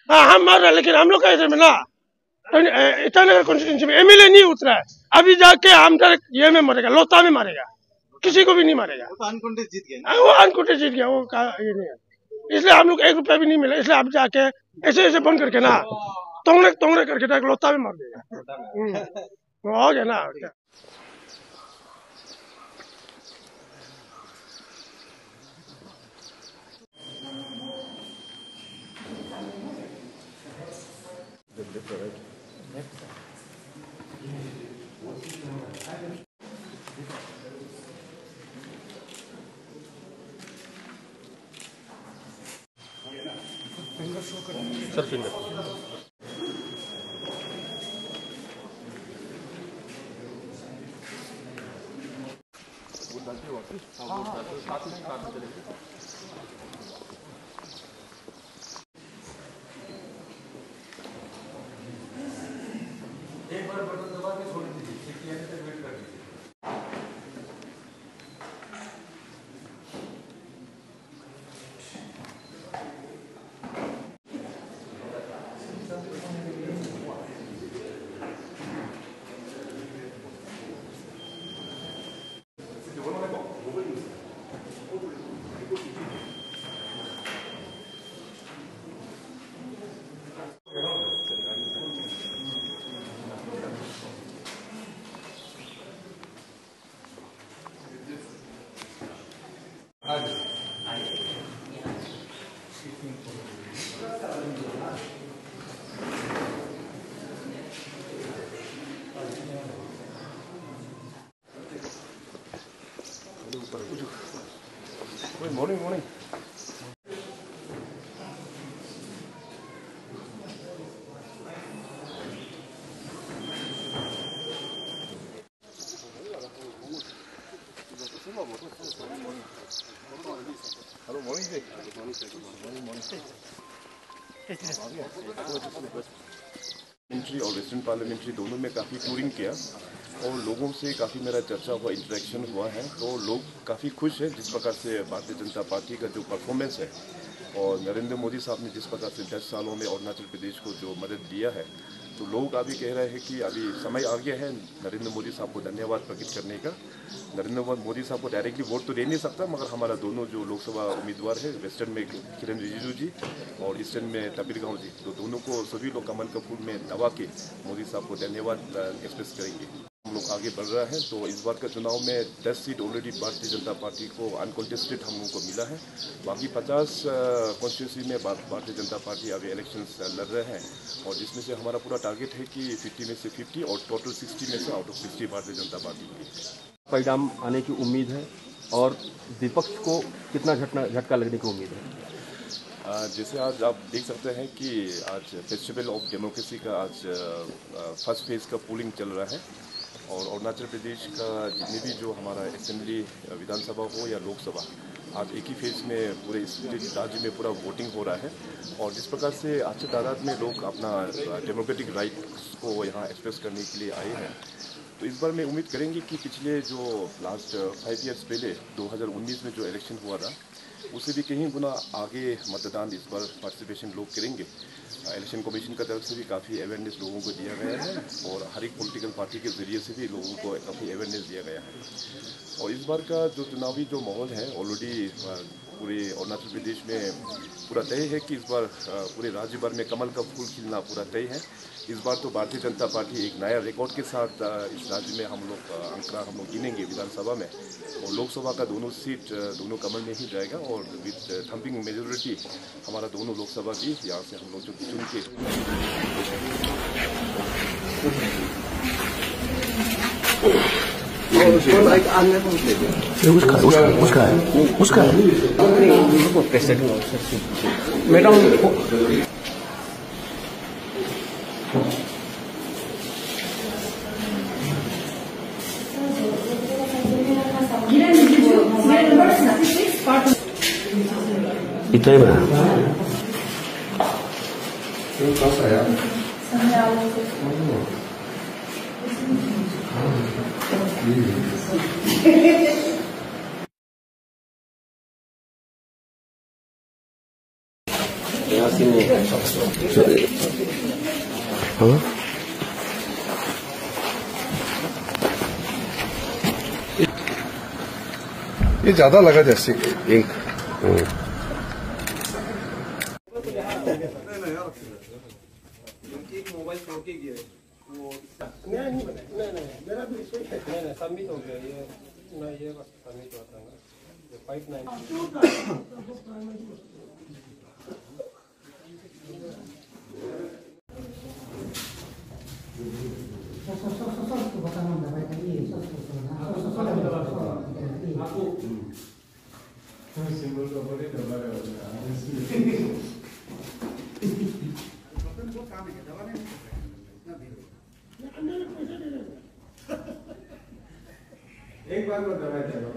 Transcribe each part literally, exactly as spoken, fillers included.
हाँ हम मार रहे, लेकिन हम लोग का इधर में ना ईटानगर कॉन्स्टिट्यूंसी में एमएलए नहीं उतरा है। अभी जाके हम डायरेक्ट ये में मरेगा, लोता में मारेगा, किसी को भी नहीं मारेगा। वो अनकॉन्टेस्ट जीत गया, वो अनकॉन्टेस्ट जीत गया, वो ये नहीं है। इसलिए हम लोग एक रुपया भी नहीं मिला। इसलिए अब जाके ऐसे ऐसे बंद करके ना तोंगड़े तोंगड़े करके डायरेक्ट लोता में मार देगा। वो हो गया ना। सर फिंगर एक बार बटन दबा के छोड़ दीजिए, वेट कर दीजिए। मॉर्निंग मॉर्निंग हेलो मॉर्निंग जी मॉर्निंग मॉर्निंग पार्लियामेंट्री और वेस्टर्न पार्लियामेंट्री दोनों में काफ़ी टूरिंग किया और लोगों से काफ़ी मेरा चर्चा हुआ, इंटरेक्शन हुआ है। तो लोग काफ़ी खुश हैं जिस प्रकार से भारतीय जनता पार्टी का जो परफॉर्मेंस है और नरेंद्र मोदी साहब ने जिस प्रकार से दस सालों में अरुणाचल प्रदेश को जो मदद दिया है। तो लोग अभी कह रहे हैं कि अभी समय आ गया है नरेंद्र मोदी साहब को धन्यवाद प्रकट करने का। नरेंद्र मोदी साहब को डायरेक्टली वोट तो दे नहीं सकता, मगर हमारा दोनों जो लोकसभा उम्मीदवार है, वेस्टर्न में किरण रिजिजू जी और ईस्टर्न में तपिर गांव जी, तो दोनों को सभी लोग कमल का फूल में दबा के मोदी साहब को धन्यवाद एक्सप्रेस करेंगे। हम लोग आगे बढ़ रहे हैं। तो इस बार का चुनाव में दस seat already Bharatiya Janata party को अनकॉन्टेस्टेड हम लोगों को मिला है। बाकी पचास कॉन्स्टिट्यूंसी में भारतीय जनता पार्टी अभी इलेक्शंस लड़ रहे हैं और जिसमें से हमारा पूरा टारगेट है कि पचास में से पचास और टोटल साठ में से आउट ऑफ साठ भारतीय जनता पार्टी की परिणाम आने की उम्मीद है और विपक्ष को कितना झटका झटका लगने की उम्मीद है। जैसे आज आप देख सकते हैं कि आज फेस्टिवल ऑफ डेमोक्रेसी का आज फर्स्ट फेज का पोलिंग चल रहा है और अरुणाचल प्रदेश का जितने भी जो हमारा असेंबली विधानसभा हो या लोकसभा, आज एक ही फेज में पूरे इस राज्य में पूरा वोटिंग हो रहा है और जिस प्रकार से अच्छे तादाद में लोग अपना डेमोक्रेटिक राइट्स को यहाँ एक्सप्रेस करने के लिए आए हैं। तो इस बार मैं उम्मीद करेंगे कि पिछले जो लास्ट फाइव इयर्स पहले दो हज़ार उन्नीस में जो इलेक्शन हुआ था उससे भी कहीं गुना आगे मतदान इस बार पार्टिसिपेशन लोग करेंगे। इलेक्शन कमीशन का तरफ से भी काफ़ी अवेयरनेस लोगों को दिया गया है और हर एक पॉलिटिकल पार्टी के जरिए से भी लोगों को काफ़ी अवेयरनेस दिया गया है। और इस बार का जो चुनावी जो माहौल है ऑलरेडी पूरे अरुणाचल प्रदेश में पूरा तय है कि इस बार पूरे राज्य भर में कमल का फूल खिलना पूरा तय है। इस बार तो भारतीय जनता पार्टी एक नया रिकॉर्ड के साथ इस राज्य में हम लोग आंकड़ा हम लोग गिनेंगे विधानसभा में और लोकसभा का दोनों सीट दोनों कमल में ही जाएगा और विद थम्पिंग मेजोरिटी हमारा दोनों लोकसभा भी यहाँ से हम लोग जो चुन के उसका उसका उसका मैडम इतना ही बना यहाँ से हाँ? ये ज्यादा लगा जैसे इंक। मोबाइल छोड़ के गया वो नहीं नहीं नहीं नहीं मेरा भी नहीं नहीं सबमिट हो गया ये ना ये बस सबमिट होता है ये फाइव नाइन एक बार में दवाई देगा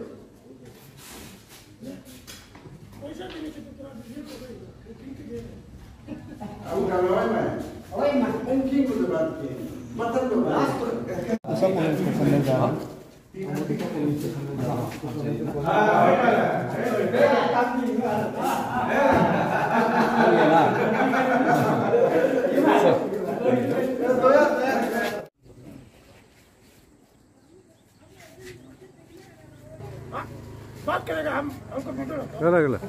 पैसा देने से तो थोड़ा दीजिए तो भाई बुकिंग के लिए अब करवाए मैं ओए मैं बुकिंग को बात की मतलब तो बात सब पुलिस स्टेशन में जा रहा वो देखो पुलिस स्टेशन में जा रहा बात करेगा हम हमको फोटो गला गला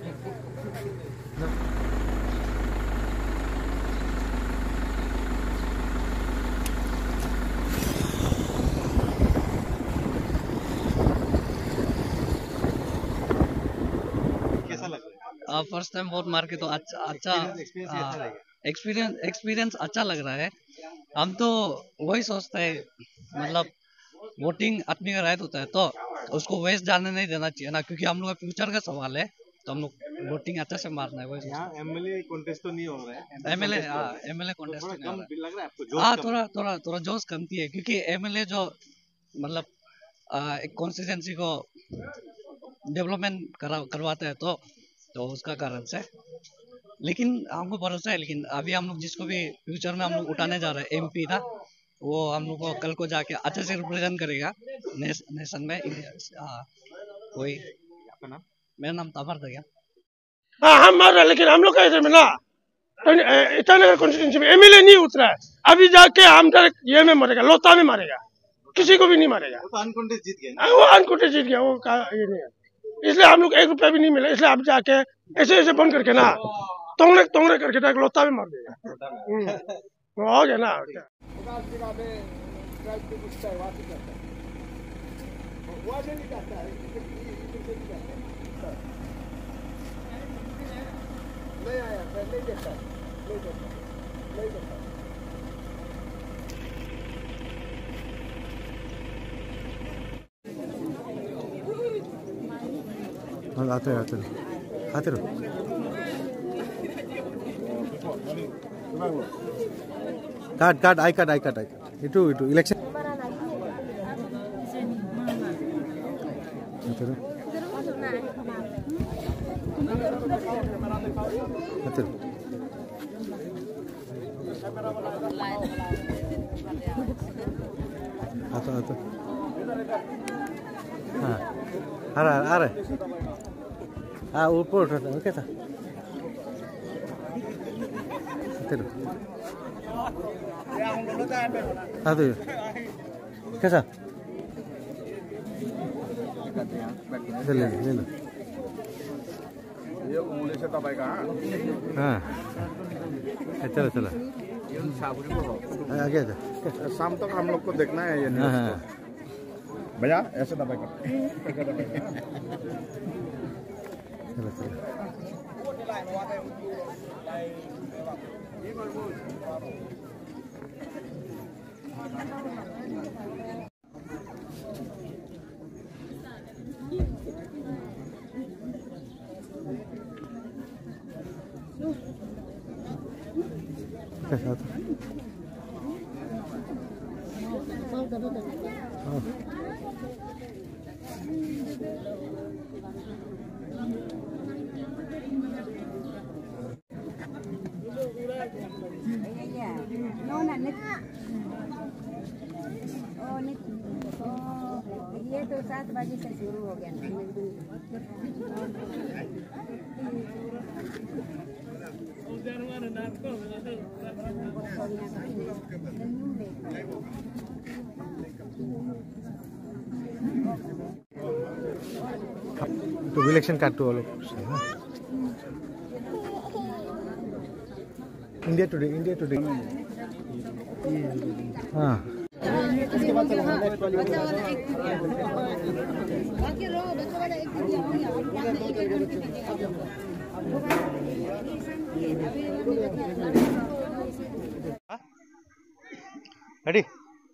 कैसा लग रहा है? फर्स्ट टाइम वोट मार के तो अच्छा अच्छा एक्सपीरियंस एक्सपीरियंस अच्छा लग रहा है। हम तो वही सोचते हैं मतलब वोटिंग आदमी का राइट होता है तो उसको वेस्ट जाने नहीं देना चाहिए ना, क्योंकि हम लोग का फ्यूचर का सवाल है तो हम लोग वोटिंग अच्छा से मारना है। वही यहाँ एमएलए कॉन्टेस्ट तो नहीं हो रहा है। एमएलए हाँ एमएलए कॉन्टेस्ट थोड़ा कम लग रहा है आपको? हाँ थोड़ा थोड़ा थोड़ा जोश कमती है क्योंकि एमएलए जो मतलब आ, एक कॉन्स्टिट्यूंसी को डेवलपमेंट करा करवाता है तो तो उसका कारण से, लेकिन हमको भरोसा है। लेकिन अभी हम लोग जिसको भी फ्यूचर में हम लोग उठाने जा रहे हैं एमपी था, वो हम लोग को कल को जाके अच्छे से रिप्रेजेंट करेगा नेस, नेशन में इंडिया। वही आपका नाम? मेरा नाम ताफर था क्या? हाँ हम मार रहे लेकिन हम लोग का इधर में ना ईटानगर कॉन्स्टिट्यूंसी में एमएलए नहीं उतरा है। अभी जाके हम डायरेक्ट ये में मरेगा, लोता में मारेगा, किसी को भी नहीं मारेगा। वो तो अनकॉन्टेस्ट जीत गया। वो अनकोटेड जीत गया, वो का ये नहीं है। इसलिए हम लोग एक रुपया भी नहीं मिला, इसलिए अब जाके ऐसे ऐसे बंद करके ना तोंगड़े तोंगड़े करके डायरेक्ट लोता में मार देगा। वो हो गया ना। नहीं आया नहीं देता नहीं देता नहीं देता आते आते आते रहो card card I card I card I card इटू इटू इलेक्शन आते रहो आते रहो आता आता हाँ आ रहा आ रहा हाँ ऊपर उठा था कैसा चलो हाँ तो कैसा ले ले लो ये उंगली से दबाएगा। हाँ चलो चलो आगे जा। शाम तक हम लोग को देखना है ये हाँ हाँ भैया ऐसे दबाएगा। चलो चलो कैसा था? ये तो सात बजे से शुरू हो गया ना। तो इलेक्शन कार्ड तो वालों इंडिया टुडे इंडिया टुडे हाँ इसके बाद चला नेक्स्ट वाली बच्चा वाला एक बाकी रो बच्चा वाला एक दिन रेडी।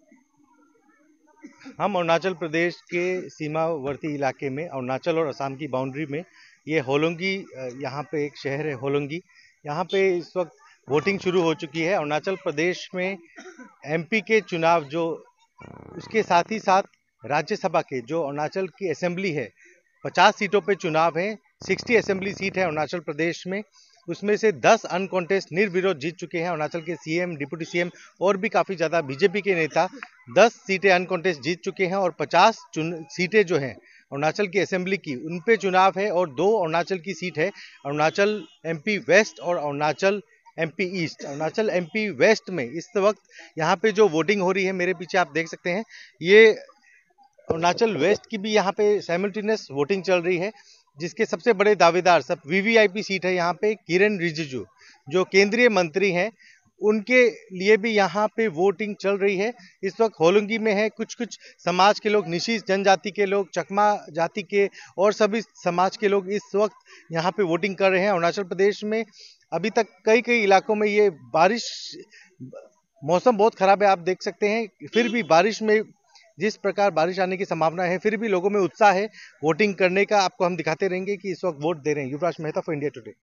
हम अरुणाचल प्रदेश के सीमावर्ती इलाके में, अरुणाचल और असम की बाउंड्री में, ये होलोंगी, यहाँ पे एक शहर है होलोंगी, यहाँ पे इस वक्त वोटिंग शुरू हो चुकी है। अरुणाचल प्रदेश में एमपी के चुनाव, जो उसके साथ ही साथ राज्यसभा के, जो अरुणाचल की असेंबली है, पचास सीटों पे चुनाव है। साठ असेंबली सीट है अरुणाचल प्रदेश में, उसमें से दस अनकॉन्टेस्ट निर्विरोध जीत चुके हैं। अरुणाचल के सीएम, डिप्टी सीएम और भी काफ़ी ज़्यादा बीजेपी के नेता दस सीटें अनकॉन्टेस्ट जीत चुके हैं और पचास सीटें जो हैं अरुणाचल की असेंबली की, उन पे चुनाव है। और दो अरुणाचल की सीट है, अरुणाचल एमपी वेस्ट और Arunachal MP east. Arunachal MP west में इस वक्त यहाँ पे जो वोटिंग हो रही है, मेरे पीछे आप देख सकते हैं, ये अरुणाचल वेस्ट की भी यहाँ पे साइमल्टेनियस वोटिंग चल रही है, जिसके सबसे बड़े दावेदार, सब वीवीआईपी सीट है यहाँ पे, किरेन रिजिजू जो केंद्रीय मंत्री हैं, उनके लिए भी यहाँ पे वोटिंग चल रही है। इस वक्त होलोंगी में है, कुछ कुछ समाज के लोग, निशी जनजाति के लोग, चकमा जाति के और सभी समाज के लोग इस वक्त यहाँ पे वोटिंग कर रहे हैं। अरुणाचल प्रदेश में अभी तक कई कई इलाकों में ये बारिश, मौसम बहुत खराब है, आप देख सकते हैं, फिर भी बारिश में, जिस प्रकार बारिश आने की संभावना है, फिर भी लोगों में उत्साह है वोटिंग करने का। आपको हम दिखाते रहेंगे कि इस वक्त वोट दे रहे हैं। Yuvraj Mehta for India today.